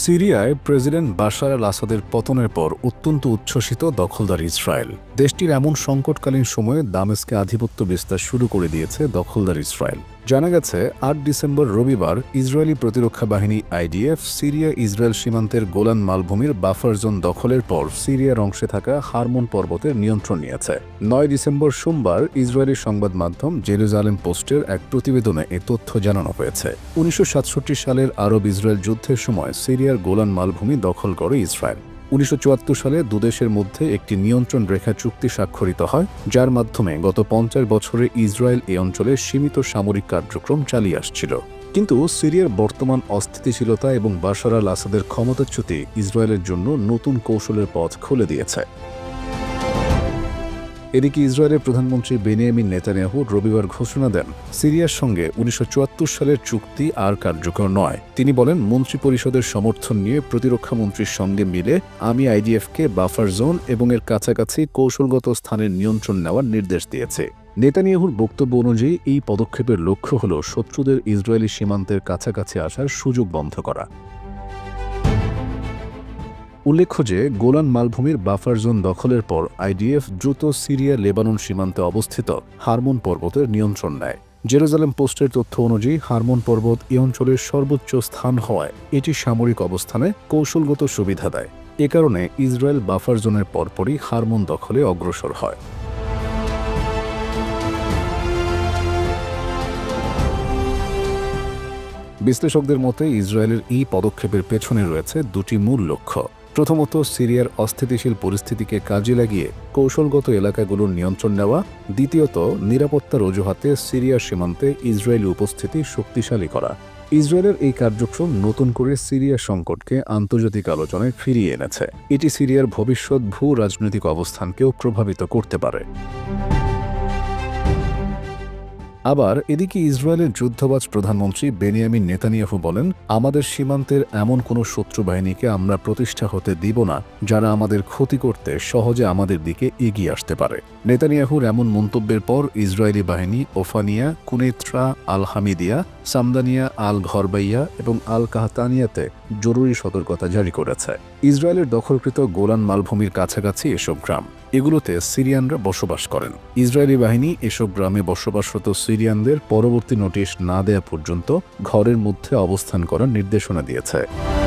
সিরিয়ায় president Bashar আল আসাদের পতনের পর অত্যন্ত উচ্ছ্বসিত দখলদার ইসরায়েল। দেশটির এমন সংকটকালীন সময়ে দামেস্কে আধিপত্য বিস্তার শুরু করে দিয়েছে দখলদার ইসরায়েল। জানা গেছে ৮ ডিসেম্বর রবিবার ইসরায়েলি প্রতিরক্ষা বাহিনী আইডিএফ সিরিয়া ইসরায়েল সীমান্তের গোলান মালভূমির বাফার জোন দখলের পর সিরিয়ার অংশে থাকা হারমোন পর্বতের নিয়ন্ত্রণ নিয়েছে। ৯ ডিসেম্বর সোমবার ইসরায়েলি সংবাদ মাধ্যম জেরুজালেম পোস্টের এক প্রতিবেদনে এ তথ্য জানানো হয়েছে। ১৯৬৭ সালের আরব ইসরায়েল যুদ্ধের সময় সিরিয়ার গোলান মালভূমি দখল করে ইসরায়েল। ১৯৭৪ সালে দুদেশের মধ্যে একটি নিয়ন্ত্রণ রেখা চুক্তি স্বাক্ষরিত হয়, যার মাধ্যমে গত ৫০ বছরে ইসরায়েল এই অঞ্চলে সীমিত সামরিক কার্যক্রম চালিয়ে আসছিল। কিন্তু সিরিয়ার বর্তমান অস্থিতিশীলতা এবং বাশার আল আসাদের ক্ষমতাচ্যুতি ইসরায়েলের জন্য নতুন কৌশলের পথ খুলে দিয়েছে। এদিকে ইসরায়েলের প্রধানমন্ত্রী বেনিয়ামিন নেতানিয়াহু রবিবার ঘোষণা দেন, সিরিয়ার সঙ্গে ১৯৭৪ সালের চুক্তি আর কার্যকর নয়। তিনি বলেন, মন্ত্রিপরিষদের সমর্থন নিয়ে প্রতিরক্ষা মন্ত্রীর সঙ্গে মিলে আমি আইডিএফকে বাফার জোন এবং এর কাছাকাছি কৌশলগত স্থানের নিয়ন্ত্রণ নেওয়ার নির্দেশ দিয়েছে। নেতানিয়াহুর বক্তব্য অনুযায়ী এই পদক্ষেপের লক্ষ্য হল শত্রুদের ইসরায়েলি সীমান্তের কাছাকাছি আসার সুযোগ বন্ধ করা। উল্লেখ্য যে গোলান মালভূমির বাফার জোন দখলের পর আইডিএফ দ্রুত সিরিয়া লেবানন সীমান্তে অবস্থিত হারমোন পর্বতের নিয়ন্ত্রণ নেয়। জেরুজালেম পোস্টের তথ্য অনুযায়ী হারমোন পর্বত এই অঞ্চলের সর্বোচ্চ স্থান হওয়ায় এটি সামরিক অবস্থানে কৌশলগত সুবিধা দেয়। এ কারণে ইসরায়েল বাফার জোনের পরপরই হারমোন দখলে অগ্রসর হয়। বিশ্লেষকদের মতে ইসরায়েলের এই পদক্ষেপের পেছনে রয়েছে দুটি মূল লক্ষ্য। প্রথমত, সিরিয়ার অস্থিতিশীল পরিস্থিতিকে কাজে লাগিয়ে কৌশলগত এলাকাগুলোর নিয়ন্ত্রণ নেওয়া। দ্বিতীয়ত, নিরাপত্তার অজুহাতে সিরিয়ার সীমান্তে ইসরায়েলি উপস্থিতি শক্তিশালী করা। ইসরায়েলের এই কার্যক্রম নতুন করে সিরিয়া সংকটকে আন্তর্জাতিক আলোচনায় ফিরিয়ে এনেছে। এটি সিরিয়ার ভবিষ্যৎ ভূ রাজনৈতিক অবস্থানকেও প্রভাবিত করতে পারে। আবার এদিকে ইসরায়েলের যুদ্ধবাজ প্রধানমন্ত্রী বেনিয়ামিন নেতানিয়াহু বলেন, আমাদের সীমান্তের এমন কোনো শত্রু বাহিনীকে আমরা প্রতিষ্ঠা হতে দিব না যারা আমাদের ক্ষতি করতে সহজে আমাদের দিকে এগিয়ে আসতে পারে। নেতানিয়াহুর এমন মন্তব্যের পর ইসরায়েলি বাহিনী ওফানিয়া, কুনেত্রা, আল হামিদিয়া, সামদানিয়া, আল ঘরবাইয়া এবং আল কাহতানিয়াতে জরুরি সতর্কতা জারি করেছে। ইসরায়েলের দখলকৃত গোলান মালভূমির কাছাকাছি এসব গ্রাম, এগুলোতে সিরিয়ানরা বসবাস করেন। ইসরায়েলি বাহিনী এসব গ্রামে বসবাসরত সিরিয়ানদের পরবর্তী নোটিশ না দেয়া পর্যন্ত ঘরের মধ্যে অবস্থান করার নির্দেশনা দিয়েছে।